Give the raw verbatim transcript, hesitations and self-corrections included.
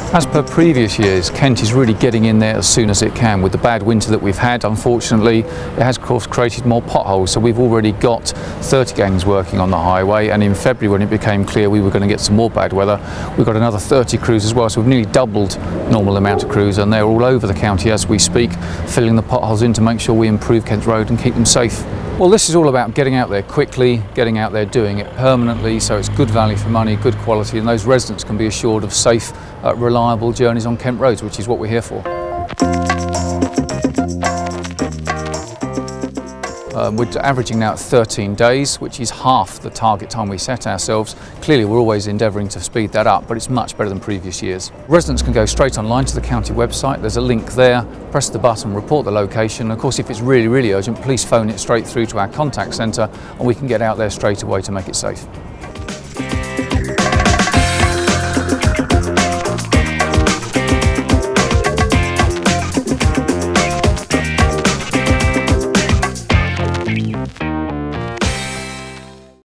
As per previous years, Kent is really getting in there as soon as it can. With the bad winter that we've had, unfortunately, it has of course created more potholes. So we've already got thirty gangs working on the highway, and in February, when it became clear we were going to get some more bad weather, we've got another thirty crews as well. So we've nearly doubled normal amount of crews, and they're all over the county as we speak, filling the potholes in to make sure we improve Kent Road and keep them safe. Well, this is all about getting out there quickly, getting out there doing it permanently, so it's good value for money, good quality, and those residents can be assured of safe, uh, reliable journeys on Kent roads, which is what we're here for. Um, we're averaging now at thirteen days, which is half the target time we set ourselves. Clearly we're always endeavouring to speed that up, but it's much better than previous years. Residents can go straight online to the county website. There's a link there, press the button, report the location. Of course, if it's really, really urgent, please phone it straight through to our contact centre and we can get out there straight away to make it safe.